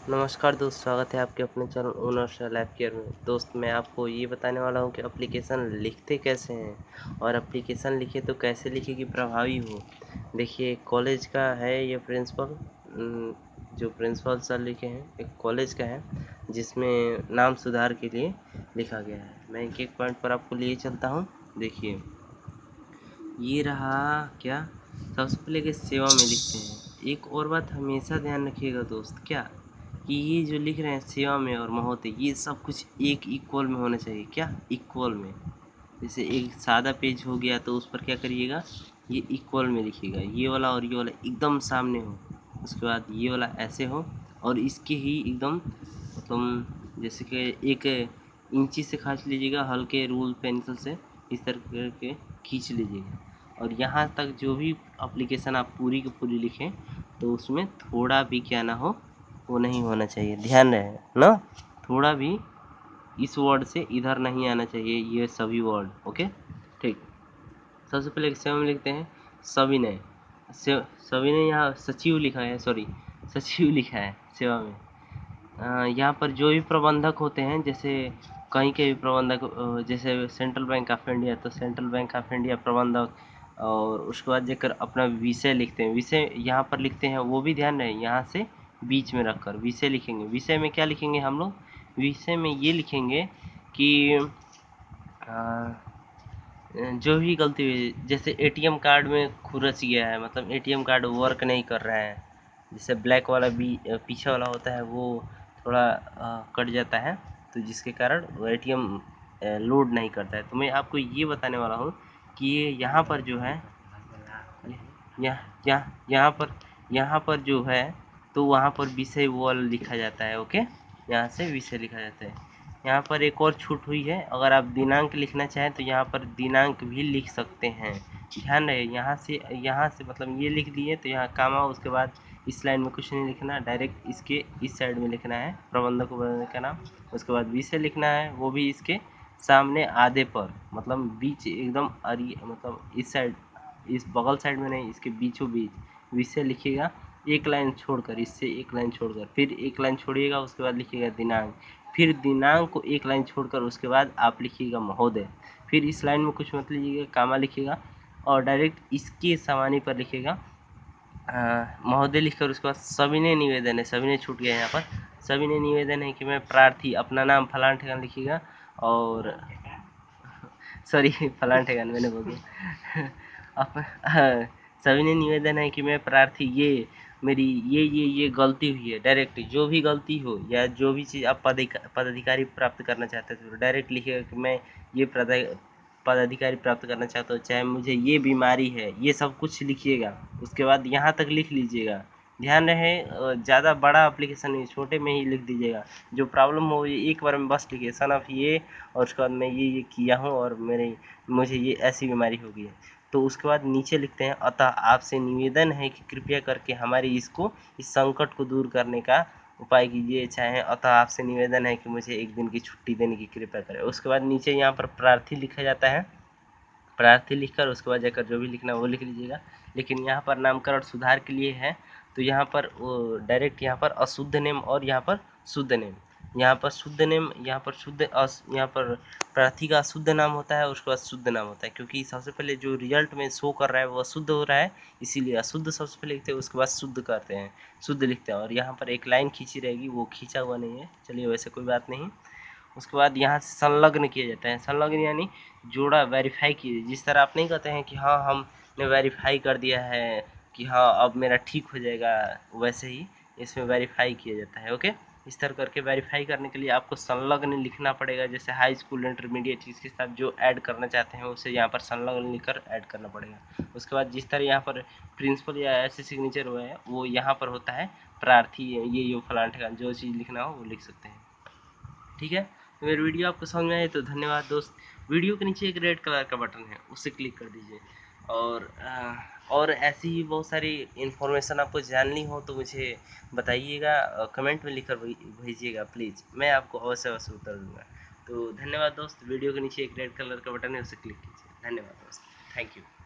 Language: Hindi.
नमस्कार दोस्त, स्वागत है आपके अपने चैनल ओनर लैब केयर में। दोस्त मैं आपको ये बताने वाला हूँ कि एप्लीकेशन लिखते कैसे हैं और एप्लीकेशन लिखे तो कैसे लिखे कि प्रभावी हो। देखिए कॉलेज का है ये प्रिंसिपल, जो प्रिंसिपल सर लिखे हैं एक कॉलेज का है जिसमें नाम सुधार के लिए लिखा गया है। मैं एक एक पॉइंट पर आपको लिए चलता हूँ। देखिए ये रहा क्या, सबसे पहले कि सेवा में लिखते हैं। एक और बात हमेशा ध्यान रखिएगा दोस्त, क्या कि ये जो लिख रहे हैं सेवा में और महोदय, ये सब कुछ एक इक्वल में होना चाहिए। क्या इक्वल में, जैसे एक सादा पेज हो गया तो उस पर क्या करिएगा, ये इक्वल में लिखिएगा। ये वाला और ये वाला एकदम सामने हो, उसके बाद ये वाला ऐसे हो और इसके ही एकदम मतलब जैसे कि एक इंची से खींच लीजिएगा, हल्के रूल पेंसिल से इस तरह करके खींच लीजिएगा। और यहाँ तक जो भी एप्लीकेशन आप पूरी की पूरी लिखें तो उसमें थोड़ा भी क्या ना हो, वो नहीं होना चाहिए। ध्यान रहे ना, थोड़ा भी इस वर्ड से इधर नहीं आना चाहिए, ये सभी वर्ड। ओके ठीक। सबसे पहले एक सेवा में लिखते हैं सविनय। सविनय यहाँ सचिव लिखा है, सॉरी सचिव लिखा है सेवा में। यहाँ पर जो भी प्रबंधक होते हैं, जैसे कहीं के भी प्रबंधक, जैसे सेंट्रल बैंक ऑफ इंडिया तो सेंट्रल बैंक ऑफ इंडिया प्रबंधक। और उसके बाद जाकर अपना विषय लिखते हैं, विषय यहाँ पर लिखते हैं वो भी ध्यान रहे, यहाँ से बीच में रखकर विषय लिखेंगे। विषय में क्या लिखेंगे हम लोग, विषय में ये लिखेंगे कि जो भी गलती हुई, जैसे एटीएम कार्ड में खुरच गया है, मतलब एटीएम कार्ड वर्क नहीं कर रहा है, जैसे ब्लैक वाला भी पीछे वाला होता है वो थोड़ा कट जाता है, तो जिसके कारण वो एटीएम लोड नहीं करता है। तो मैं आपको ये बताने वाला हूँ कि ये यहाँ पर जो है, यहाँ पर जो है तो वहाँ पर विषय वो वाला लिखा जाता है। ओके, यहाँ से विषय लिखा जाता है। यहाँ पर एक और छूट हुई है, अगर आप दिनांक लिखना चाहें तो यहाँ पर दिनांक भी लिख सकते हैं। ध्यान रहे, यहाँ से मतलब ये लिख दिए तो यहाँ कामा, उसके बाद इस लाइन में कुछ नहीं लिखना, डायरेक्ट इसके इस साइड में लिखना है प्रबंधक उपबंधक का नाम। उसके बाद विषय लिखना है, वो भी इसके सामने आधे पर, मतलब बीच एकदम मतलब इस साइड, इस बगल साइड में नहीं, इसके बीचों बीच विषय लिखिएगा। एक लाइन छोड़कर, इससे एक लाइन छोड़कर फिर एक लाइन छोड़िएगा, उसके बाद लिखिएगा दिनांक, फिर दिनांक को एक लाइन छोड़कर उसके बाद आप लिखिएगा महोदय। फिर इस लाइन में कुछ मत लीजिएगा, कामा लिखिएगा और डायरेक्ट इसके सामानी पर लिखिएगा महोदय लिखकर उसके बाद सविनय निवेदन है, सविनय छूट गया यहाँ पर। सविनय निवेदन है कि मैं प्रार्थी, अपना नाम फलान ठिकाना लिखिएगा और सॉरी फलान ठिकाना मैंने बोल दिया सविनय निवेदन है कि मैं प्रार्थी, ये मेरी ये गलती हुई है। डायरेक्ट जो भी गलती हो या जो भी चीज़ आप पदाधिकारी प्राप्त करना चाहते थे तो डायरेक्ट लिखिएगा कि मैं ये पदाधिकारी प्राप्त करना चाहता हूँ, चाहे मुझे ये बीमारी है, ये सब कुछ लिखिएगा। उसके बाद यहाँ तक लिख लीजिएगा। ध्यान रहे ज़्यादा बड़ा एप्लीकेशन नहीं, छोटे में ही लिख दीजिएगा। जो प्रॉब्लम हो ये एक बार में बस लिखिए, सन ऑफ ये, और उसके बाद मैं ये किया हूँ और मुझे ये ऐसी बीमारी हो गई है। तो उसके बाद नीचे लिखते हैं अतः आपसे निवेदन है कि कृपया करके हमारी इस संकट को दूर करने का उपाय कीजिए, चाहे अतः आपसे निवेदन है कि मुझे एक दिन की छुट्टी देने की कृपया करें। उसके बाद नीचे यहाँ पर प्रार्थी लिखा जाता है, प्रार्थी लिखकर उसके बाद जाकर जो भी लिखना वो लिख लीजिएगा। लेकिन यहाँ पर नामकरण सुधार के लिए है तो यहाँ पर डायरेक्ट यहाँ पर अशुद्ध नेम और यहाँ पर शुद्ध नेम, यहाँ पर शुद्ध नेम, यहाँ पर प्रार्थी का अशुद्ध नाम होता है, उसके बाद शुद्ध नाम होता है, क्योंकि सबसे पहले जो रिजल्ट में शो कर रहा है वो अशुद्ध हो रहा है, इसीलिए अशुद्ध सबसे पहले लिखते हैं, उसके बाद शुद्ध करते हैं, शुद्ध लिखते हैं। और यहाँ पर एक लाइन खींची रहेगी, वो खींचा हुआ नहीं है, चलिए वैसे कोई बात नहीं। उसके बाद यहाँ से संलग्न किया जाता है, संलग्न यानी जोड़ा, वेरीफाई कीजिए। जिस तरह आप नहीं कहते हैं कि हाँ हमने वेरीफाई कर दिया है कि हाँ अब मेरा ठीक हो जाएगा, वैसे ही इसमें वेरीफाई किया जाता है। ओके, इस तरह करके वेरीफाई करने के लिए आपको संलग्न लिखना पड़ेगा, जैसे हाई स्कूल इंटरमीडिएट इसके साथ जो ऐड करना चाहते हैं उसे यहाँ पर संलग्न लिखकर ऐड करना पड़ेगा। उसके बाद जिस तरह यहाँ पर प्रिंसिपल या ऐसे सिग्नेचर हुए हैं वो यहाँ पर होता है प्रार्थी, ये फलान ठिकाना जो चीज़ लिखना हो वो लिख सकते हैं। ठीक है, तो मेरी वीडियो आपको समझ में आए तो धन्यवाद दोस्त। वीडियो के नीचे एक रेड कलर का बटन है, उससे क्लिक कर दीजिए। और ऐसी ही बहुत सारी इन्फॉर्मेशन आपको जाननी हो तो मुझे बताइएगा, कमेंट में लिखकर भेजिएगा प्लीज़, मैं आपको अवश्य उत्तर दूंगा। तो धन्यवाद दोस्त, वीडियो के नीचे एक रेड कलर का बटन है, उसे क्लिक कीजिए। धन्यवाद दोस्त, थैंक यू।